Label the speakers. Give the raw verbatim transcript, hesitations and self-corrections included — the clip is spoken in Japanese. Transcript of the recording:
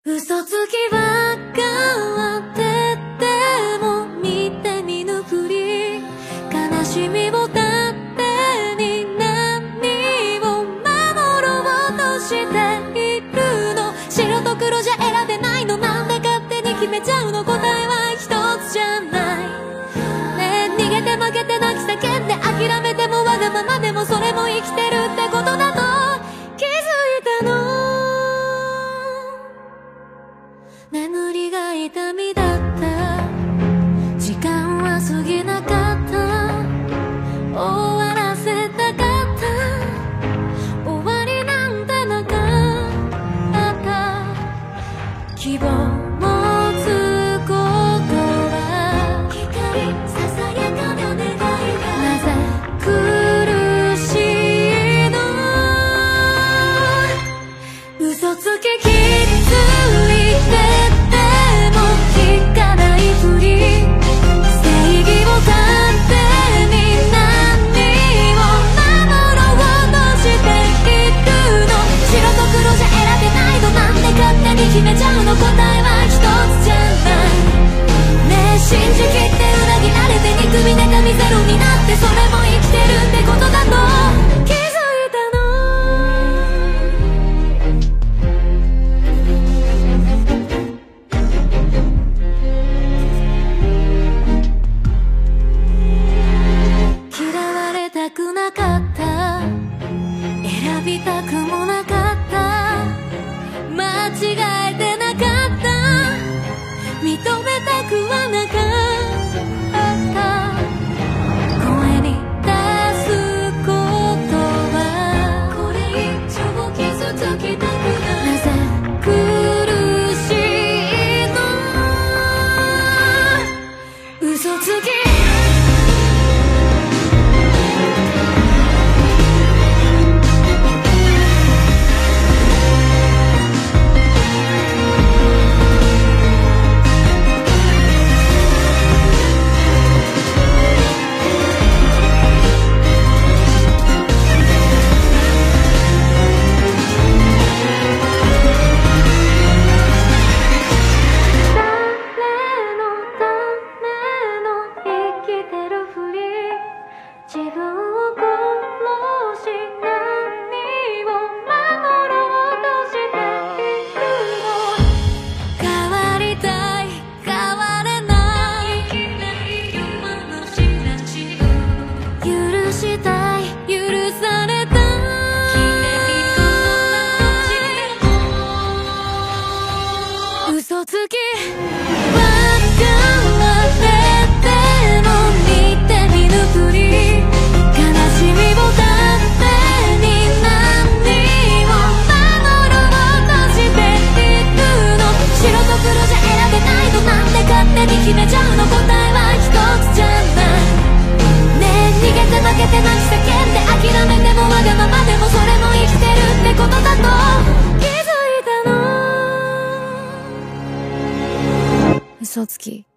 Speaker 1: 嘘つきばっかってても見て見ぬふり、悲しみを盾に何を守ろうとしているの。白と黒じゃ選べないの、なんで勝手に決めちゃうの。答えは一つじゃないね。逃げて負けて泣き叫んで諦めてもわがままでもそれも生きてるってことだと気づいたの。眠りが痛みだった、時間は過ぎなかった、終わらせたかった、終わりなんてなかった。希望持つことは光ささやかな願いが、なぜ苦しいの。嘘つききついって決めちゃうの。答えは一つじゃないね。え信じきって裏切られて憎み妬みゼロになって、それも生きてるってことだと気づいたの。嫌われたくなかった、選びたくもなかった、間違えてなかった、認めたくはなかった。声に出すことはこれ以上傷つきたくない。なぜ苦しいの。嘘つき嘘つきばっかってても見て見ぬふり、悲しみを盾に何を守ろうとしているの。白と黒じゃ選べないの、なんで勝手に決めちゃうの。答えは一つじゃないね。え逃げて負けて泣き叫んで諦めてもわがままでもそれも生きてるってことだと気づいたの。嘘つき。